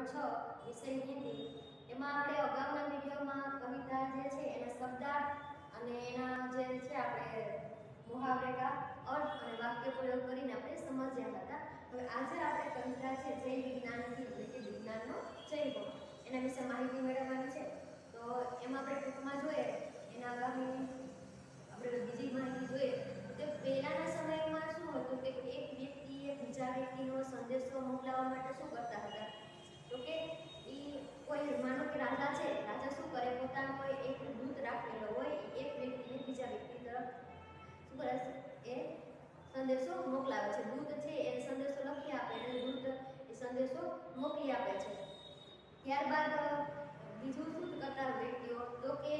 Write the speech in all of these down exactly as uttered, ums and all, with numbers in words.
ધોરણ છ વિષય હિન્દી એમાં આપણે અગાઉના વિડીયોમાં કવિતા જે છે એના શબ્દાર્થ અને એના જે છે આપણે મુહાવરેકા અર્થ અને વાક્ય પ્રયોગ કરીને આપણે સમજ્યા હતા. હવે આજે આપણે કવિતા છે જય વિજ્ઞાનથી એટલે કે વિજ્ઞાનનો જય હો એના વિશે માહિતી મેળવવાની છે. તો એમાં આપણે ટૂંકમાં જોઈએ એના આગામી આપણે બીજી માહિતી જોઈએ તો પહેલાના સમયમાં શું હતું કે એક વ્યક્તિએ બીજા વ્યક્તિનો સંદેશો મોકલવા માટે શું કરતા હતા તો કે ઈ કોઈ માનો કે રાજા છે, રાજા શું કરે પોતાનો કોઈ એક દૂત રાખેલો હોય એક વ્યક્તિને બીજા વ્યક્તિ તરફ શું કરે એ સંદેશો મોકલાવે છે. દૂત છે એ સંદેશો લખી આપે એટલે દૂત એ સંદેશો મોકલી આપે છે. ત્યારબાદ બીજું શું કરતા વ્યક્તિઓ તો કે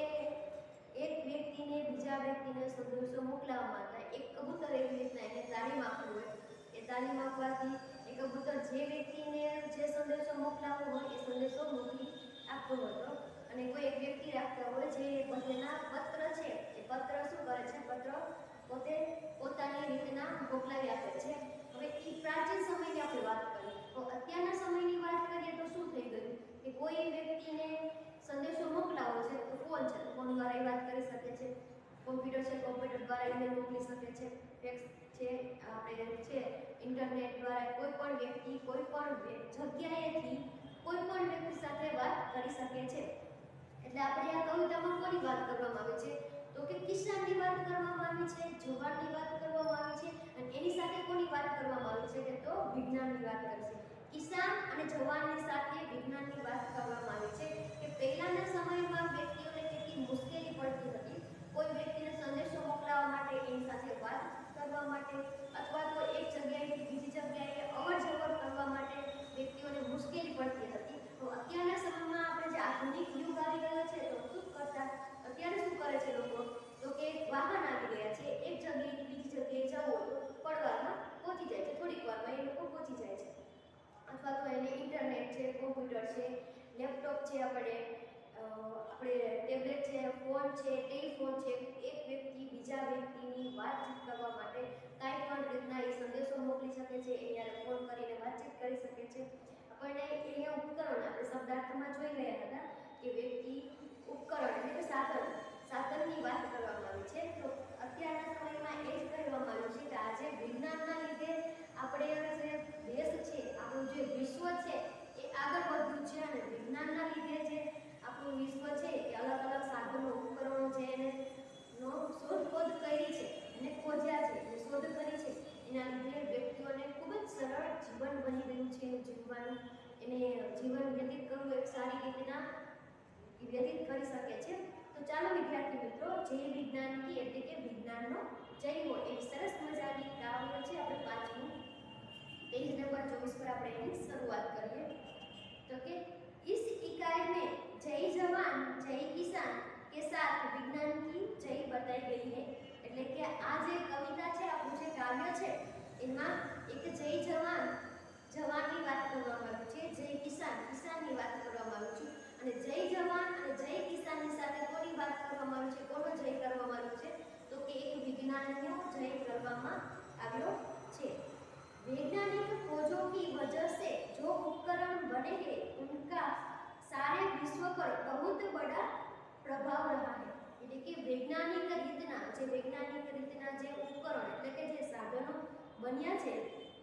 એક વ્યક્તિને બીજા વ્યક્તિને સંદેશો મોકલાવવા માટે એક કબૂતર એવી રીતના એને તાલીમ આપવી હોય એ તાલીમ આપવાથી એ કબૂતર જે વ્યક્તિને જે સંદેશો મોકલાવવો હોય એ સંદેશો મોકલી આપતો હતો. અને કોઈ એક વ્યક્તિ રાખતા હોય જે બધાના પત્ર છે એ પત્ર શું કરે છે પત્ર પોતે પોતાની રીતના મોકલાવી આપે છે. હવે એ પ્રાચીન સમયની આપણે વાત કરીએ તો અત્યારના સમયની વાત કરીએ તો શું થઈ ગયું કે કોઈ વ્યક્તિને સંદેશો મોકલાવો છે તો ફોન છે ફોન દ્વારા એ વાત કરી શકે છે, કોમ્પ્યુટર છે કોમ્પ્યુટર દ્વારા ઈમેલ મોકલી શકે છે, ફેક્સ છે આપણે છે ઇન્ટરનેટ દ્વારા કોઈ પણ વ્યક્તિ કોઈ પણ જગ્યાએથી કોઈ પણ વ્યક્તિ સાથે વાત કરી શકે છે. એટલે આપણે આ કવિતામાં કોની વાત કરવામાં આવી છે તો કે કિસાનની વાત કરવામાં આવી છે, જવાનની વાત કરવામાં આવી છે અને એની સાથે કોની વાત કરવામાં આવી છે કે તો વિજ્ઞાનની વાત કરશે. કિસાન અને જવાનની સાથે વિજ્ઞાનની વાત કરવામાં આવી છે કે પહેલાના સમયમાં વ્યક્તિઓને કેટલી મુશ્કેલી પડતી હતી કોઈ વ્યક્તિને સંદેશો મોકલાવવા માટે એની સાથે વાત કરવા માટે અથવા તો એક જગ્યાએથી બીજી જગ્યાએ અવર જવર કરવા માટે વ્યક્તિઓને મુશ્કેલી પડતી હતી. તો અત્યારના સમયમાં આપણે જે આધુનિક યુગ આવી ગયો છે તો શું કરતા અત્યારે શું કરે છે લોકો તો કે વાહન આવી ગયા છે, એક જગ્યાએથી બીજી જગ્યાએ જવું હોય તો પડવારમાં પહોંચી જાય છે, થોડીક વારમાં એ લોકો પહોંચી જાય છે. અથવા તો એને ઇન્ટરનેટ છે, કોમ્પ્યુટર છે, લેપટોપ છે, આપણે આપણે ટેબ્લેટ છે, ફોન છે, ટેલિફોન છે, એક વ્યક્તિ બીજા વ્યક્તિની વાતચીત કરવા માટે કાંઈ પણ રીતના એ સંદેશો મોકલી શકે છે, એને ફોન કરીને વાતચીત કરી શકે છે. આપણને અહીંયા ઉપકરણ આપણે શબ્દાર્થમાં જોઈ રહ્યા હતા કે વ્યક્તિ ઉપકરણ એટલે કે સાધન સાધનની વાત કરવામાં આવી છે. તો અત્યારના સમયમાં એ જ કહેવામાં આવ્યું છે કે આજે વિજ્ઞાનના લીધે આપણે જે દેશ છે આપણું જે વિશ્વ છે એ આગળ વધ્યું છે અને વિજ્ઞાનના લીધે જે આપણું વિશ્વ છે એ અલગ અલગ સાધનો ઉપકરણો છે એને નો શોધખોધ કરી છે અને ખોજ્યા છે અને શોધ કરી છે એના લીધે વ્યક્તિઓને ખૂબ જ સરળ જીવન બની ગયું છે એનું જીવવાનું એને જીવન વ્યતીત કરવું એક સારી રીતના વ્યતીત કરી શકે છે. તો ચાલો વિદ્યાર્થી મિત્રો જય વિજ્ઞાનથી એટલે કે વિજ્ઞાનનો જય હો એ સરસ મજાની કાવ્ય છે આપણે પાંચમું पेज नंबर चौबीस पर આપણે એની શરૂઆત કરીએ તો કે इस इकाई में जय जवान जय किसान के साथ विज्ञान की जय बताई गई है. એટલે કે આ જે કવિતા છે આપણું જે કાવ્ય છે એમાં એક જય જવાન જવાનની વાત કરવામાં આવી છે, જય કિસાન કિસાનની વાત કરવામાં આવી છે અને જય જવાન અને જય કિસાનની સાથે કોની વાત કરવામાં આવી છે, કોનો જય કરવામાં આવ્યો છે તો કે એક વિજ્ઞાનનો જય કરવામાં આવ્યો છે. वैज्ञानिक खोजों की वजह से जो उपकरण बने हैं उनका सारे विश्व पर बहुत बड़ा प्रभाव रहा है. એટલે કે વૈજ્ઞાનિક રીતના જે વૈજ્ઞાનિક રીતના જે ઉપકરણ એટલે કે જે સાધનો બન્યા છે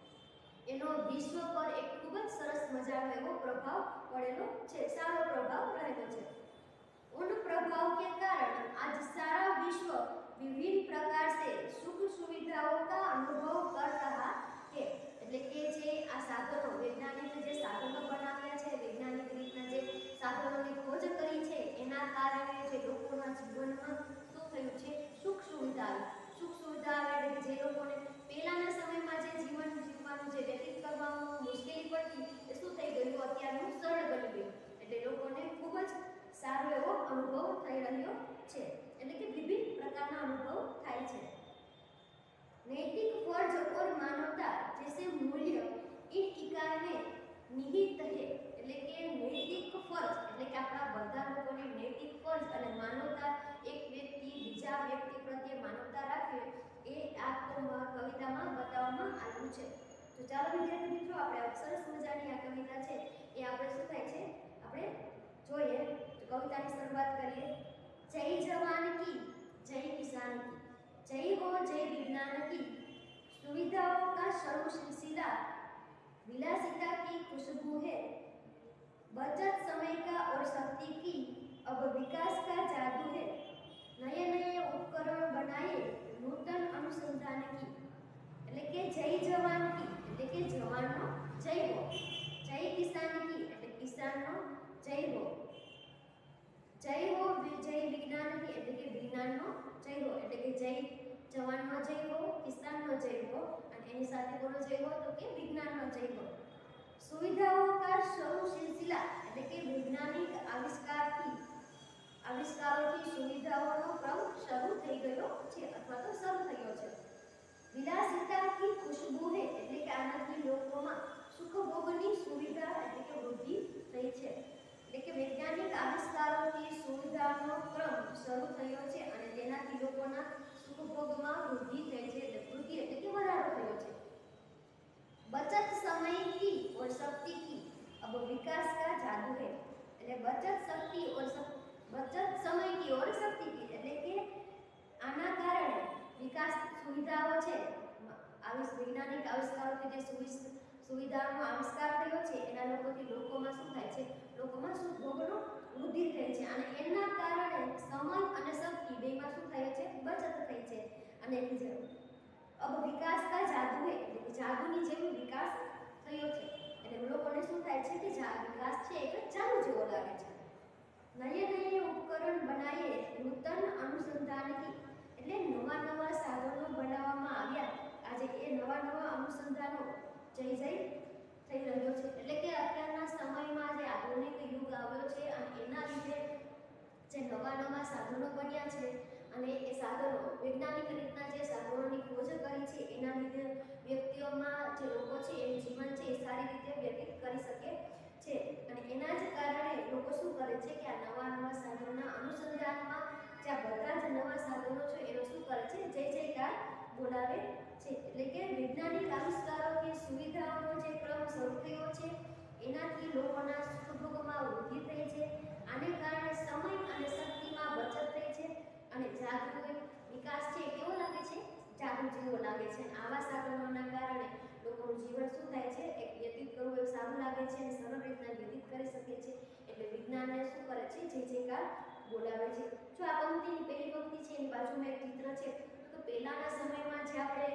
એનો વિશ્વ પર એક ખૂબ જ સરસ મજાનો એવો પ્રભાવ પડેલો છે, સારો પ્રભાવ રહેલો છે. उन प्रभाव के कारण आज सारा विश्व विभिन्न प्रकार से सुख सुविधाओं का अनुभव कर रहा है. એટલે કે જે આ સાધનો વૈજ્ઞાનિક જે સાધનો બનાવ્યા છે વૈજ્ઞાનિક રીતના જે સાધનોની ખોજ કરી છે એના કારણે જે લોકોના જીવનમાં શું થયું છે સુખ સુવિધા આવી સુખ સુવિધા આવે એટલે જે લોકોને પહેલાના સમયમાં જે જીવન જીવવાનું જે વ્યતીત કરવામાં મુશ્કેલી પડતી એ શું થઈ ગયું અત્યારનું સરળ બની ગયું એટલે લોકોને ખૂબ જ સારો એવો અનુભવ થઈ રહ્યો છે. એટલે કે વિવિધ પ્રકારના અનુભવ થાય છે. नैतिक फर्ज और मानवता जैसे मूल्य इन इकाई में निहित है. એટલે કે નૈતિક ફરજ એટલે કે આપણા બધા લોકોને નૈતિક ફરજ અને માનવતા એક વ્યક્તિ બીજા વ્યક્તિ પ્રત્યે માનવતા રાખે એ આ કવિતામાં બતાવવામાં આવ્યું છે. તો ચાલો વિદ્યાર્થી મિત્રો, આપણે સરસ મજાની આ કવિતા છે એ આપણે શું થાય છે આપણે જોઈએ. તો કવિતાની શરૂઆત કરીએ. જય જવાન કી, જય કિસાન કી, जय हो जय विज्ञान की, सुविधाओं का सर्व सिलसिला, विलासिता की खुशबू है, बचत समय का और शक्ति की, अब विकास का जादू है, नए नए उपकरण बनाए नूतन अनुसंधान की. એટલે કે જય જવાન કી એટલે કે જવાનનો જય હો, જય કિસાન કી એટલે કિસાનનો જય હો, જય હો જય વિજ્ઞાન કી એટલે કે વિજ્ઞાનનો જય હો. એટલે કે જય જવાનનો જય હો, કિસાનનો જય હો અને એની સાથે કોનો જય હો તો કે વિજ્ઞાનનો જય હો. સુવિધાઓ કા શરૂ સિલસિલા એટલે કે વૈજ્ઞાનિક આવિષ્કારથી આવિષ્કારોથી સુવિધાઓનો ક્રમ શરૂ થઈ ગયો છે અથવા તો શરૂ થયો છે. વિલાસિતા કી ખુશ્બુ હે એટલે કે આનાથી લોકોમાં સુખભોગની સુવિધા એટલે કે વૃદ્ધિ થઈ છે. એટલે કે વૈજ્ઞાનિક આવિષ્કારોથી સુવિધાનો ક્રમ શરૂ થયો છે અને તેનાથી લોકોના સુખભોગમાં વૃદ્ધિ થઈ છે. એટલે વૃદ્ધિ એટલે કે વધારો થયો છે. बचत समय की और शक्ति की, अब विकास का जादू है. એટલે બચત શક્તિ और બચત સમય की और शक्ति की એટલે કે આના કારણે વિકાસ સુવિધાઓ છે, આવિષ વૈજ્ઞાનિક આવિષ્કારોથી જે સુવિધાનો આવિષ્કાર થયો છે એના લોકોથી લોકોમાં શું થાય છે, લોકોમાં સુખભોગનો વૃદ્ધિ થઈ છે અને એના કારણે સમય અને શક્તિ બેમાં શું થાય છે, બચત થઈ છે. અને બીજું अब विकास का जादू है એટલે કે જાદુની જેમ વિકાસ થયો છે. એટલે લોકોને શું થાય છે કે વિકાસ છે એક જાદુ જેવો લાગે છે. નયે નયે ઉપકરણ બનાએ નૂતન અનુસંધાન કી એટલે નવા નવા સાધનો બનાવવામાં આવ્યા. આજે એ નવા નવા અનુસંધાનો જય જય થઈ રહ્યો છે. એટલે કે અત્યારના સમયમાં જે આધુનિક યુગ આવ્યો છે અને એના લીધે જે નવા નવા સાધનો બન્યા છે અને એ સાધનો વૈજ્ઞાનિક રીતના જે સાધનોની ખોજ કરી છે એના લીધે વ્યક્તિઓમાં જે લોકો છે એનું જીવન છે એ સારી રીતે વ્યતીત કરી શકે છે. અને એના જ કારણે લોકો શું કરે છે કે આ નવા નવા સાધનોના અનુસંધાનમાં જે આ બધા જ નવા સાધનો છે એનો શું કરે છે, જય જયકાર બોલાવે છે. એટલે કે વૈજ્ઞાનિક આવિષ્કારોથી સુવિધાઓનો જે ક્રમ શરૂ થયો છે એનાથી લોકોના સુખભોગમાં વૃદ્ધિ થઈ છે. આને કારણે સમય અને શક્તિમાં બચત થઈ છે અને જાદુ વિકાસ છે કેવો લાગે છે, જાદુ જેવો લાગે છે. આવા સાધનોના કારણે લોકોનું જીવન શું થાય છે, એક વ્યતીત કરવું એ સારું લાગે છે અને સરળ રીતના વ્યતીત કરી શકે છે. એટલે વિજ્ઞાનને શું કરે છે, જય જયકાર બોલાવે છે. જો આ પંક્તિની પહેલી પંક્તિ છે એની બાજુમાં એક ચિત્ર છે. તો પહેલાના સમયમાં જે આપણે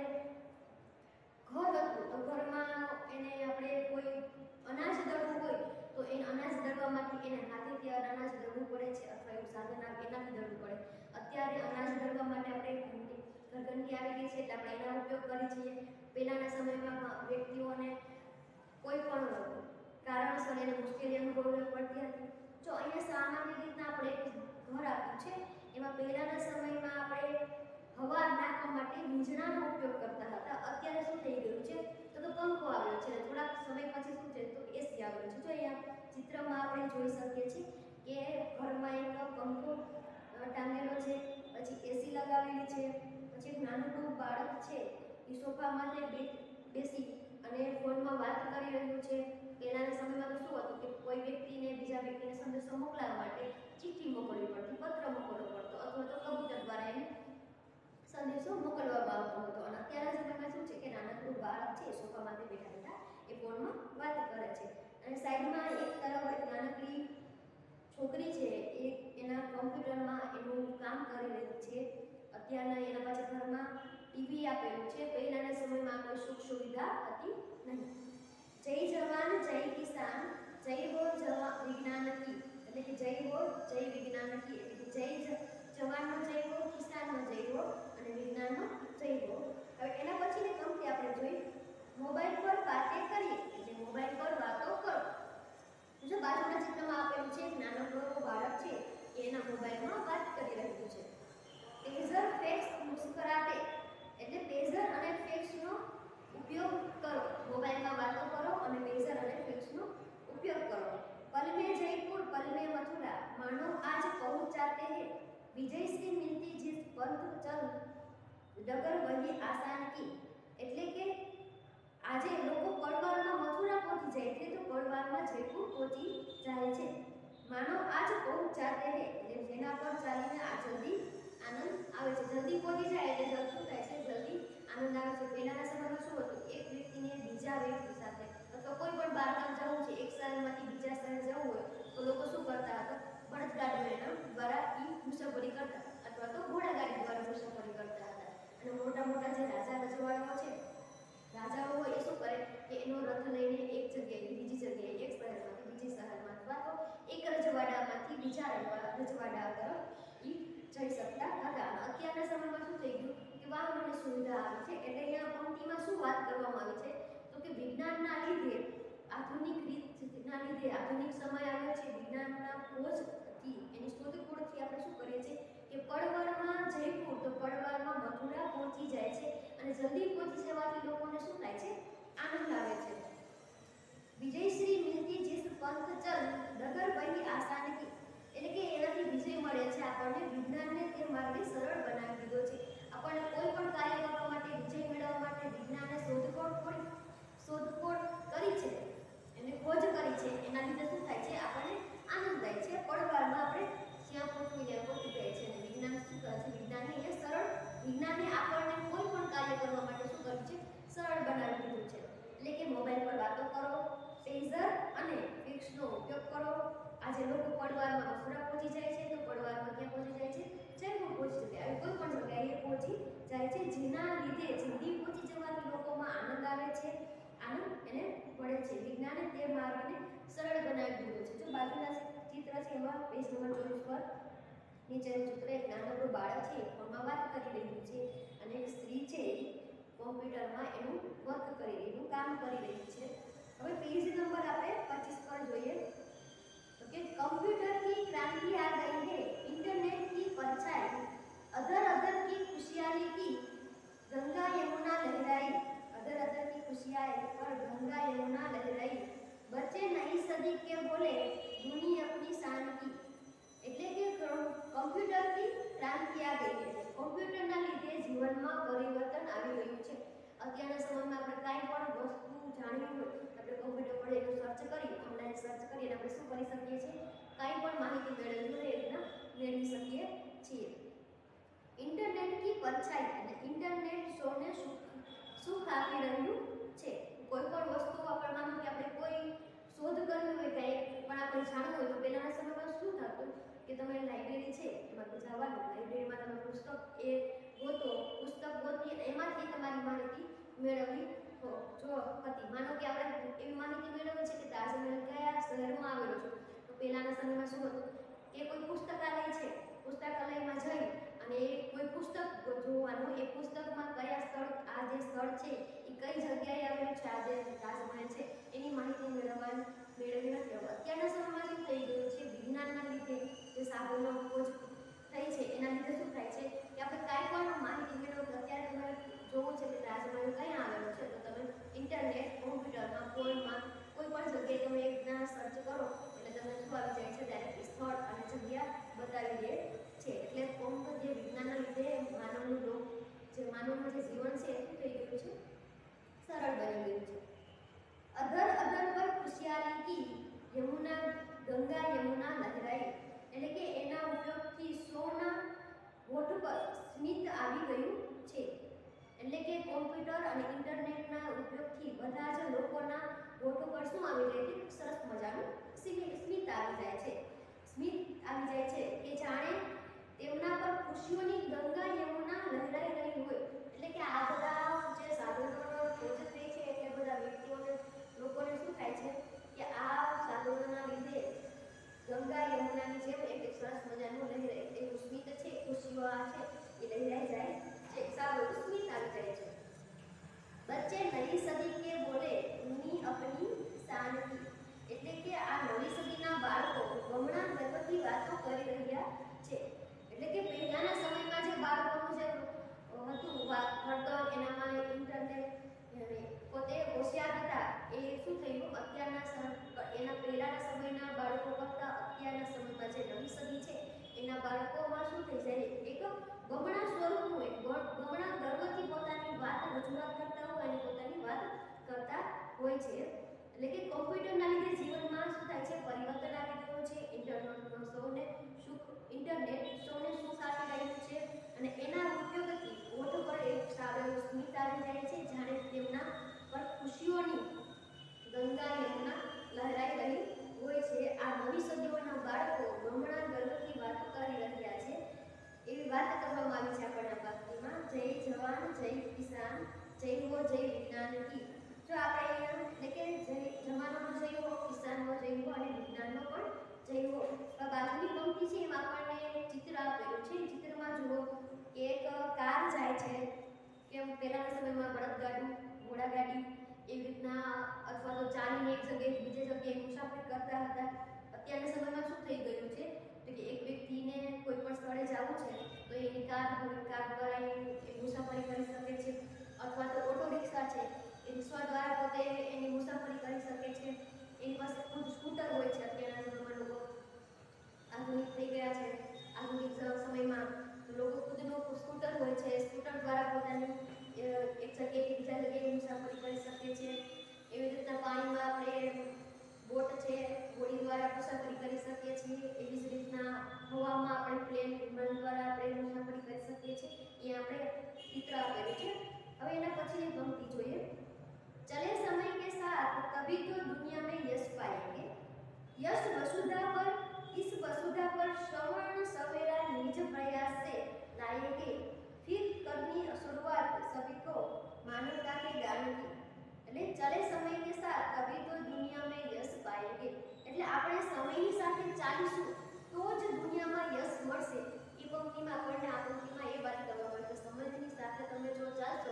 ઘર હતું તો ઘરમાં એને આપણે કોઈ અનાજ દળવું હોય તો એને અનાજ દળવા માટે એને હાથેથી અનાજ દળવું પડે છે અથવા એવું સાધન આવે એનાથી દળવું પડે. અત્યારે અનાજ દળવા માટે આપણે ઘરઘંટી આવી ગઈ છે એટલે આપણે એનો ઉપયોગ કરીએ છીએ. પહેલાના સમયમાં વ્યક્તિઓને કોઈ પણ કારણસર એને મુશ્કેલી અનુભવવી પડતી હતી. જો અહીંયા સામાન્ય રીતના આપણે એક ઘર આપ્યું છે એમાં પહેલાના સમયમાં આપણે હવા નાખવા માટે વીજળાનો ઉપયોગ કરતા હતા. અત્યારે શું થઈ ગયું છે તો તો પંખો આવ્યો છે. થોડાક સમય પછી શું છે તો એસી આવ્યો છે. જો અહીંયા ચિત્રમાં આપણે જોઈ શકીએ છીએ કે ઘરમાં એક પંખો ટાંગેલો છે, પછી એસી લગાવેલી છે, પછી એક નાનું બાળક છે એ સોફામાં બેસી અને ફોનમાં વાત કરી રહ્યું છે. પહેલાના સમયમાં તો શું હતું કે કોઈ વ્યક્તિને બીજા વ્યક્તિને સંદેશો મોકલવા માટે ચિઠ્ઠી મોકલવી પડતી, પત્ર મોકલવો પડતો અથવા તો કબૂતર દ્વારા એને સંદેશો મોકલવામાં આવતો હતો. અને અત્યારના સમયમાં શું છે કે નાનકડું બાળક છે સોફામાંથી બેઠા બેઠા એ ફોનમાં વાત કરે છે અને સાઈડમાં એક તરફ એક નાનકડી છોકરી છે એ એના કમ્પ્યુટરમાં એનું કામ કરી રહી છે. અત્યારના એના પાછળ ઘરમાં ટીવી આપેલું છે. પહેલાના સમયમાં કોઈ સુખ સુવિધા હતી નહીં. જય જવાન જય કિસાન, જય હો જવા વિજ્ઞાન કી એટલે કે જય હો જય વિજ્ઞાન કી એટલે કે જય જવાનનો જય હો, કિસાનનો જય હો અને વિજ્ઞાનનો જય હો. હવે એના પછીની પંક્તિ આપણે જોઈ. મોબાઈલ પર વાતે કરીએ એટલે મોબાઈલ પર વાતો કરો. જો બાજુના ચિત્રમાં આપેલું છે નાનકડો બાળક છે એના મોબાઈલમાં વાત કરી રહ્યું છે. પેજર ફેક્સ મુસ્કરાતે એટલે પેજર અને ફેક્સનો ઉપયોગ કરો. મોબાઈલમાં વાતો કરો અને પેજર અને ફેક્સનો ઉપયોગ કરો. पल में जयपुर पल में मथुरा मानो आज पहुंच जाते हैं, विजय से मिलती जिस पंथ चल डगर वही आसान की એટલે કે આજે થોડી વારમાં જયપુર પહોંચી જાય છે. માનો આજ પહોંચ જાતે હે એટલે જેના પર ચાલીને આ જલ્દી આનંદ આવે છે. જલ્દી પહોંચી જાય એટલે શું થાય છે? જલ્દી આનંદ આવે છે. પહેલાના સમયમાં શું હતું? એક વ્યક્તિને બીજા વ્યક્તિ સાથે અથવા કોઈ પણ બહાર ગામ જવું છે, એક શહેરમાંથી બીજા શહેર જવું હોય તો લોકો શું કરતા હતા? બળદગાડા દ્વારા ઈ મુસાફરી કરતા અથવા તો ઘોડાગાડી દ્વારા મુસાફરી કરતા હતા. અને મોટા મોટા જે રાજા રજવાડાઓ છે, રાજાઓ હોય એ શું કરે કે એનો રથ લઈને એક જગ્યાએથી બીજી જગ્યાએ, એક શહેરમાંથી બીજી શહેરમાં અથવા તો એક રજવાડામાંથી બીજા રજવાડા તરફ ઈ જઈ શકતા હતા. અત્યારના સમયમાં શું થઈ ગયું કે વાહનોની સુવિધા આવી છે એટલે અહીંયા પંક્તિમાં શું વાત કરવામાં આવી છે તો કે વિજ્ઞાનના લીધે, આધુનિક રીતના લીધે, આધુનિક સમય આવ્યો છે, વિજ્ઞાનના ખોજથી, એની શોધખોળથી આપણે શું કરીએ છીએ કે પળવારમાં જયપુર તો પળવારમાં મથુરા પહોંચી જાય છે. અને જલ્દી પહોંચી જવાથી લોકોને શું થાય છે? આનંદ આવે છે. વિજયશ્રી મિલતી જીસ પંથ ચલ ડગર વહી આસાન કી એટલે કે એનાથી વિજય મળે છે આપણને. વિજ્ઞાનને તે માર્ગે સરળ બનાવી દીધો છે. આપણને કોઈ પણ કાર્ય કરવા માટે, વિજય મેળવવા માટે વિજ્ઞાને શોધખોળ કરી શોધખોળ કરી છે, એને ખોજ કરી છે. એના લીધે શું થાય છે? આપણને આનંદ થાય છે. પડવારમાં આપણે જ્યાં પહોંચી જાય પહોંચી જાય છે. અને વિજ્ઞાન શું કરે છે? વિજ્ઞાનને એ સરળ વિજ્ઞાને આપણને કોઈ પણ કાર્ય કરવા માટે શું કર્યું છે? સરળ બનાવી દીધું છે. એટલે કે મોબાઈલ પર વાતો કરો, પેઝર અને ફિક્સનો ઉપયોગ કરો. આજે લોકો પડવારમાં મથુરા પહોંચી જાય છે તો પડવારમાં ક્યાં પહોંચી જાય છે? જયપુર પહોંચી જાય છે. કોઈ પણ જગ્યાએ પહોંચી જાય છે. જેના લીધે જલ્દી પહોંચી જવાથી લોકોમાં આનંદ આવે છે, આનંદ એને મળે છે. વિજ્ઞાને તે માર્ગને સરળ બનાવી દીધો છે. જો બાજુના ચિત્ર છે એમાં પેજ નંબર ચોવીસ પર નીચેનું ચિત્ર એક નાનકડું બાળક છે ફોનમાં વાત કરી રહ્યું છે અને એક સ્ત્રી છે કોમ્પ્યુટરમાં એનું વર્ક કરી રહી, એનું કામ કરી રહી છે. હવે પેજ નંબર આપણે પચીસ પર જોઈએ तो कि कंप्यूटर की क्रांति आ गई है, इंटरनेट की परछाई अदर अदर की खुशहाली की गंगा यमुना लहराई, अदर अदर की खुशहाली पर गंगा यमुना लहराई, बच्चे नई सदी के बोले दुनिया अपनी शान की એટલે કે કમ્પ્યુટરની ક્રાંતિ આ ગઈ છે. કમ્પ્યુટરના લીધે જીવનમાં પરિવર્તન આવી રહ્યું છે. અત્યારના સમયમાં આપણે કાંઈ પણ વસ્તુ જાણવી હોય આપણે કમ્પ્યુટર પર એનું સર્ચ કરી, ઓનલાઈન સર્ચ કરીને આપણે શું કરી શકીએ છીએ? કાંઈ પણ માહિતી મેળવવી હોય એ રીતના મેળવી શકીએ છીએ. ઇન્ટરનેટ કી પરછાઈ એટલે ઇન્ટરનેટ સૌને સુખ સુખ આપી રહ્યું છે. કોઈ પણ વસ્તુ આપણે માનો કે આપણે કોઈ શોધ કરવી હોય કે પણ આપણે જાણવું હોય તો પહેલાના સમયમાં શું થતું કે તમે લાઇબ્રેરી છે એમાં જવાનું, લાઇબ્રેરીમાં તમે પુસ્તક એ ગોતો, પુસ્તક ગોતી એમાંથી તમારી માહિતી મેળવવી જો હતી. માનો કે આપણે એવી માહિતી મેળવવી છે કે તાજમહેલ કયા શહેરમાં આવેલો છે તો પહેલાના સમયમાં શું હતું કે કોઈ પુસ્તકાલય છે, પુસ્તકાલયમાં જઈ અને એ કોઈ પુસ્તક જોવાનું, એ પુસ્તકમાં કયા સ્થળ, આ જે સ્થળ છે એ કઈ જગ્યાએ આવેલું છે, આ જે તાજમહેલ છે એની માહિતી મેળવવાની મેળવી નથી. અત્યારના સમયમાં શું થઈ ગયું છે? વિજ્ઞાનના લીધે જે સાધનો ખોજ થઈ છે એના લીધે શું થાય છે કે આપણે કાંઈ પણ માહિતી મેળવો. અત્યારે તમે જોવું છે કે તાજમહેલ ક્યાં આવેલો છે તો તમે ઇન્ટરનેટ, કોમ્પ્યુટરમાં, ફોનમાં કોઈ પણ જગ્યાએ તમે એકના સર્ચ કરો એટલે તમને શું આવી જાય છે? ડાયરેક્ટ સ્થળ અને જગ્યા બતાવી દે છે. એટલે કોમ્પ્યુટર જે વિજ્ઞાનના લીધે માનવનું લોક જે માનવનું જે જીવન છે એ શું થઈ ગયું છે? સરળ બની ગયું છે. અધર અધર પર ખુશિયારી કી યમુના ગંગા યમુના લહેરાઈ એટલે કે એના ઉપયોગથી સૌના હોઠ પર સ્મિત આવી ગયું છે. એટલે કે કોમ્પ્યુટર અને ઇન્ટરનેટના ઉપયોગથી બધા જ લોકોના હોઠ પર શું આવી જાય છે? સરસ મજાનું સ્મિત આવી જાય છે. સ્મિત આવી જાય છે કે જાણે તેમના પર ખુશીઓની ગંગા યમુના લહેરાઈ રહી હોય. એટલે કે આ બધા જે સાધનોનો ખોજ થઈ છે એટલે બધા વ્યક્તિઓને, લોકોને શું થાય છે કે આ સાધનોના લીધે ગંગા યમુનાની જેમ એક સરસ મજાનું લહેરાય એવું સ્મિત છે, ખુશીઓ આ છે એ લહેરાઈ જાય છે, સારું સ્મિત આવી જાય છે. બચ્ચે નઈ સદી કે બોલે ઉની અપની શાન કી એટલે કે આ નવી સદીના બાળકો બમણા ગર્વથી વાતો કરી રહ્યા છે. એટલે કે પહેલાના સમયમાં જે બાળકોનું જે હતું ભણતર, એનામાં ઇન્ટરનેટ પોતે હોશિયાર હતા એ શું થયું અત્યારના એના પહેલાના સમયના બાળકો કરતાં અત્યારના સમયમાં જે નવી સદી છે એના બાળકોમાં શું થઈ જાય? એક બમણા સ્વરૂપનું, એક બમણા ગર્વથી પોતાની વાત રજૂઆત કરતા હોય અને પોતાની વાત કરતા હોય છે. એટલે કે કોમ્પ્યુટરના લીધે જીવનમાં શું થાય છે, પરિવર્તન આવી ગયું છે. ઇન્ટરનેટનો સૌને સુખ ઇન્ટરનેટ સૌને સુખ આપી રહ્યું છે અને એના ઉપયોગથી હોઠ પર એક સારો એવો સ્મિત આવી જાય છે, જાણે તેમના પર ખુશીઓની ગંગા યમુના લહેરાઈ રહી હોય છે. આ નવી સદીઓના બાળકો બમણા ગર્વથી વાતો કરી રહ્યા છે એવી વાત કરવામાં આવી છે આપણા ભક્તિમાં. જય જવાન, જય કિસાન, જય હો જય વિજ્ઞાન કી. જો આપણે એટલે કે જય જવાનોનો જય હો, કિસાનનો જય હો અને વિજ્ઞાનનો પણ જય હો. આ બાજુની પંક્તિ છે એમાં આપણને ચિત્ર આપેલું છે. ચિત્રમાં જુઓ કે એક કાર જાય છે, કેમ પહેલાના સમયમાં બળદગાડું, ઘોડાગાડી એવી રીતના અથવા તો ચાલીને એક જગ્યાએ બીજી જગ્યાએ મુસાફરી કરતા હતા. અત્યારના સમયમાં શું થઈ ગયું છે તો કે એક વ્યક્તિને કોઈ પણ સ્થળે જવું છે તો એની કાર કાર દ્વારા એ મુસાફરી કરી શકે છે, અથવા તો ઓટો રિક્ષા છે એ રિક્ષા દ્વારા પોતે એની મુસાફરી કરી શકે છે. એની પાસે ખુદ સ્કૂટર હોય છે. અત્યારના સમયમાં લોકો આધુનિક થઈ ગયા છે. આધુનિક સમયમાં લોકો ખુદનું સ્કૂટર હોય છે, સ્કૂટર દ્વારા પોતાની એક જગ્યાએથી બીજા જગ્યાએ મુસાફરી કરી શકે છે. એવી રીતના પાણીમાં આપણે બોટ છે, હોડી દ્વારા મુસાફરી કરી શકીએ છીએ. એવી જ રીતના હવામાં આપણે પ્લેન વિમાન દ્વારા આપણે મુસાફરી કરી શકીએ છીએ. એ આપણે ચિત્ર આપેલું છે. હવે એના પછીની પંક્તિ જોઈએ. चले समय के साथ कभी तो दुनिया में यश पाएंगे, यश वसुधा पर, इस वसुधा पर श्रवण सवेरा निज प्रयास से लाएंगे, फिर करनी शुरुआत सभी को मानवता के ज्ञान की. એટલે ચલે સમય કે સાથ કભી તો દુનિયા મેં યશ પાએંગે, એટલે આપણે સમયની સાથે ચાલીશું તો જ દુનિયામાં યશ મળશે. એ પંક્તિમાં આપણને આ પંક્તિમાં એ વાત કરવા મળે કે સમયની સાથે તમે જો ચાલશો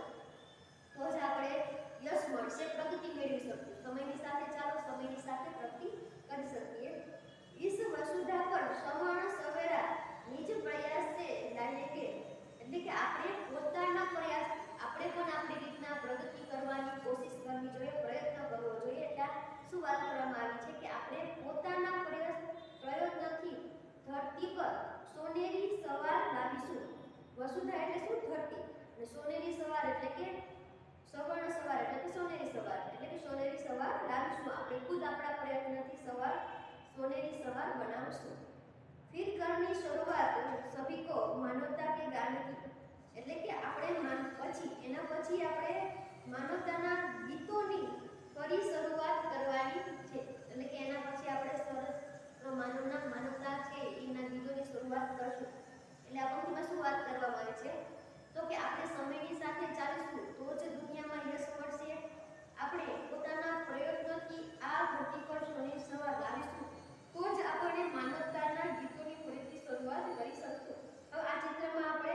તો જ આપણે યશ મળશે, પ્રગતિ મેળવી શકીએ. સમયની સાથે ચાલો, સમયની સાથે પ્રગતિ કરી શકીએ. इस वसुधा पर श्रवण सवेरा निज प्रयास से लाएंगे, એટલે કે આપણે પોતાના પ્રયાસ આપણે પણ આપણી રીતના પ્રગતિ કરવાની કોશિશ કરવી જોઈએ, પ્રયત્ન કરવો જોઈએ. એટલે શું વાત કરવામાં આવી છે કે આપણે પોતાના પ્રયાસ પ્રયત્નથી ધરતી પર સોનેરી સવાર લાવીશું. વસુધા એટલે શું? ધરતી. અને સોનેરી સવાર એટલે કે સવર્ણ સવાર એટલે કે સોનેરી સવાર, એટલે કે સોનેરી સવાર લાવીશું. આપણે ખુદ આપણા પ્રયત્નથી સવાર સોનેરી સવાર બનાવશું. फिर करनी शुरुआत सभी को मानवता के ज्ञान की, એટલે કે આપણે પછી એના પછી આપણે માનવતાના ગીતોની ફરી શરૂઆત કરવાની છે. એટલે કે એના પછી આપણે સરસ માનવના માનવતા છે એના ગીતોની શરૂઆત કરશું. એટલે આ પંક્તિમાં શું વાત કરવામાં આવે છે તો કે આપણે સમયની સાથે ચાલીશું તો જ દુનિયામાં યશ મળશે. આપણે પોતાના પ્રયત્નોથી આ ધરતી પર સોનેરી સવાર લાવીશું તો જ આપણે માનવતાના ગીતોની ફરીથી શરૂઆત કરી શકશું. હવે આ ચિત્રમાં આપણે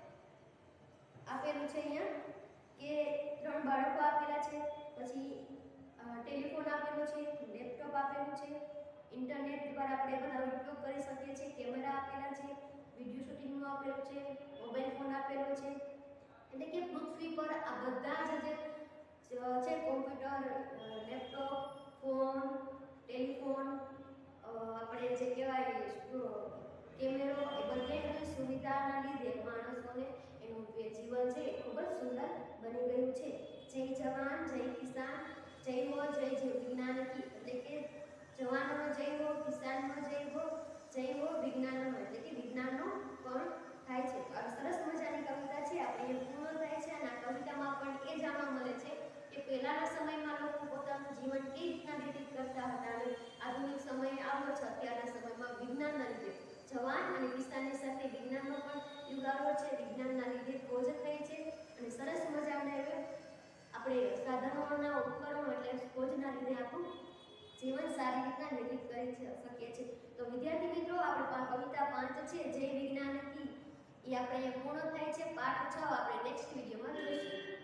આપેલું છે અહીંયા કે ત્રણ બાળકો આપેલા છે, પછી ટેલિફોન આપેલો છે, લેપટોપ આપેલું છે, ઇન્ટરનેટ દ્વારા આપણે બધા ઉપયોગ કરી શકીએ છીએ, કેમેરા આપેલા છે, વિડિયો શૂટિંગનું આપેલું છે, મોબાઈલ ફોન આપેલો છે. એટલે કે પૃથ્વી પર આ બધા જ જે છે કોમ્પ્યુટર, લેપટોપ, ફોન, ટેલિફોન, આપણે જે કહેવાય કેમેરો, એ બધાની સુવિધાના લીધે માણસોને એનું જે જીવન છે એ ખૂબ જ સુંદર બની ગયું છે. જય જવાન, જય કિસાન, જય હો જય જય વિજ્ઞાન કી, એટલે કે જવાનોનો જય હો, કિસાનનો જય હો, જય હો વિજ્ઞાનનો, એટલે કે વિજ્ઞાનનો પણ થાય છે. આ સરસ મજાની કવિતા છે, આપણે એ પૂર્ણ થાય છે. અને આ કવિતામાં પણ એ જાણવા મળે છે કે પહેલાના સમયમાં લોકો પોતાનું જીવન કેવી રીતના વ્યતીત કરતા હતા અને આધુનિક સમય આવ્યો છે. અત્યારના સમયમાં વિજ્ઞાનના લીધે જવાન અને કિસાનની સાથે વિજ્ઞાનનો પણ યુગ આવ્યો છે. વિજ્ઞાનના લીધે ખોજ થઈ છે અને સરસ મજાના એવા આપણે સાધનોના ઉપકરણો એટલે ખોજના લીધે આપણું જીવન સારી રીતના વ્યતીત કરી શકીએ છીએ. તો વિદ્યાર્થી મિત્રો, આપણે કવિતા પાંચ છે જય વિજ્ઞાન કી એ આપણે પૂર્ણ થાય છે. પાઠ છ આપણે નેક્સ્ટ વિડીયોમાં જોઈશું.